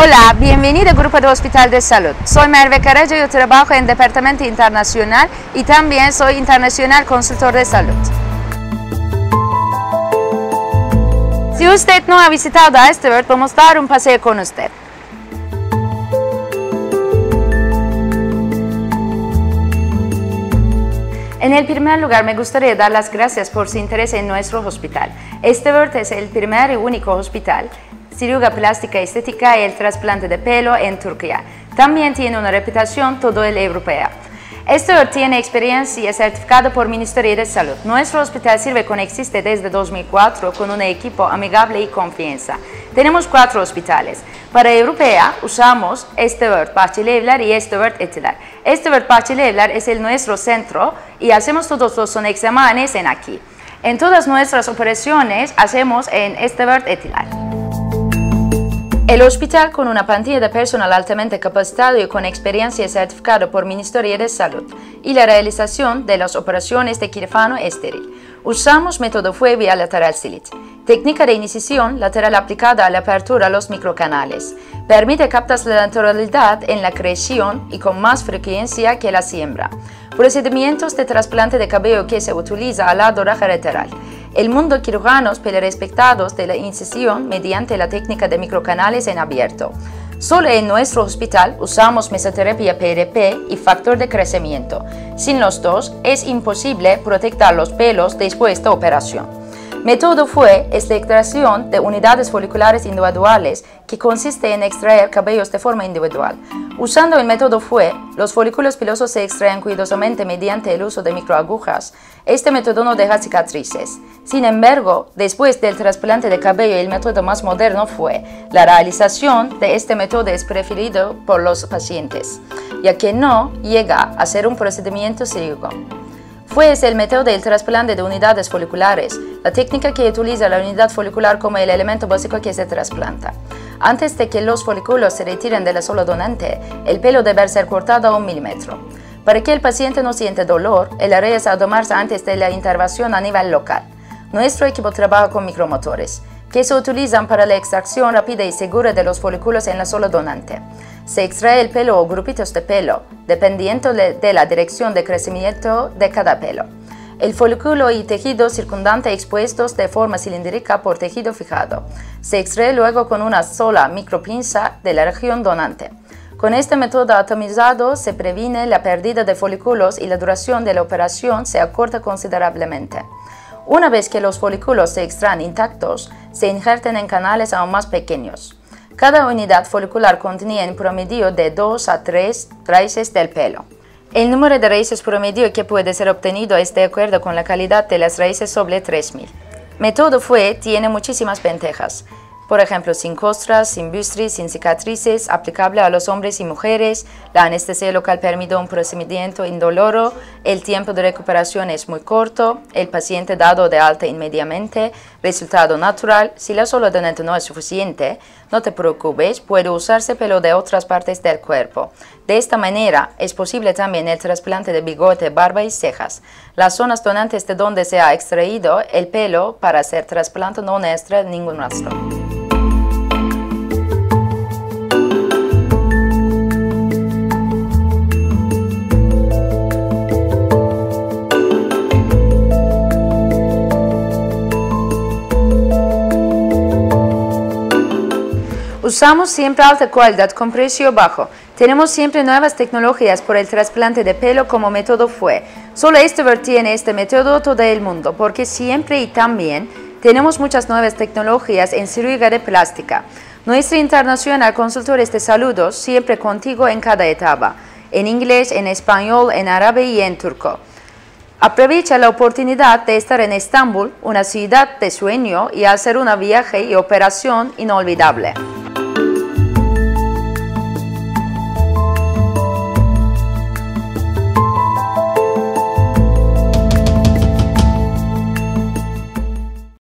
Hola, bienvenido al Grupo de Hospital de Salud. Soy Merve Carreño, yo trabajo en Departamento Internacional y también soy internacional consultor de salud. Si usted no ha visitado a Estevert, vamos a dar un paseo con usted. En el primer lugar, me gustaría dar las gracias por su interés en nuestro hospital. Estevert es el primer y único hospital cirugía plástica estética y el trasplante de pelo en Turquía. También tiene una reputación toda europea. Estevert tiene experiencia certificada por Ministerio de Salud. Nuestro hospital sirve con existe desde 2004 con un equipo amigable y confianza. Tenemos 4 hospitales. Para europea usamos Estevert Bahçelievler y Estevert Etiler. Estevert Bahçelievler es nuestro centro y hacemos todos los exámenes en aquí. En todas nuestras operaciones hacemos en Estevert Etiler. El hospital con una plantilla de personal altamente capacitado y con experiencia certificada por Ministerio de Salud y la realización de las operaciones de quirófano estéril. Usamos método FUE vía lateral slit, técnica de iniciación lateral aplicada a la apertura de los microcanales. Permite captar la naturalidad en la creación y con más frecuencia que la siembra. Procedimientos de trasplante de cabello que se utiliza al lado lateral. El mundo cirujanos pele respectados de la incisión mediante la técnica de microcanales en abierto. Solo en nuestro hospital usamos mesoterapia PRP y factor de crecimiento. Sin los dos es imposible proteger los pelos después de operación. Método FUE es la extracción de unidades foliculares individuales que consiste en extraer cabellos de forma individual. Usando el método FUE, los folículos pilosos se extraen cuidadosamente mediante el uso de microagujas. Este método no deja cicatrices. Sin embargo, después del trasplante de cabello, el método más moderno FUE. La realización de este método es preferido por los pacientes, ya que no llega a ser un procedimiento cirílico. FUE es el método del trasplante de unidades foliculares, la técnica que utiliza la unidad folicular como el elemento básico que se trasplanta. Antes de que los folículos se retiren de la célula donante, el pelo debe ser cortado a 1 milímetro. Para que el paciente no siente dolor, el área es tomarse antes de la intervención a nivel local. Nuestro equipo trabaja con micromotores, que se utilizan para la extracción rápida y segura de los folículos en la célula donante. Se extrae el pelo o grupitos de pelo, dependiendo de la dirección de crecimiento de cada pelo. El folículo y tejido circundante expuestos de forma cilíndrica por tejido fijado. Se extrae luego con una sola micropinza de la región donante. Con este método atomizado se previene la pérdida de folículos y la duración de la operación se acorta considerablemente. Una vez que los folículos se extraen intactos, se injertan en canales aún más pequeños. Cada unidad folicular contiene en promedio de 2 a 3 raíces del pelo. El número de raíces promedio que puede ser obtenido es de acuerdo con la calidad de las raíces sobre 3000. Método FUE tiene muchísimas ventajas. Por ejemplo, sin costras, sin bustris, sin cicatrices, aplicable a los hombres y mujeres, la anestesia local permite un procedimiento indoloro, el tiempo de recuperación es muy corto, el paciente dado de alta inmediatamente, resultado natural. Si la sola donante no es suficiente, no te preocupes, puede usarse pelo de otras partes del cuerpo. De esta manera, es posible también el trasplante de bigote, barba y cejas. Las zonas donantes de donde se ha extraído el pelo para hacer trasplante no muestra ningún rastro. Usamos siempre alta calidad con precio bajo. Tenemos siempre nuevas tecnologías por el trasplante de pelo como método FUE. Solo Estevert tiene este método todo el mundo, porque siempre y también tenemos muchas nuevas tecnologías en cirugía de plástica. Nuestra internacional consultores de salud siempre contigo en cada etapa, en inglés, en español, en árabe y en turco. Aprovecha la oportunidad de estar en Estambul, una ciudad de sueño, y hacer un viaje y operación inolvidable.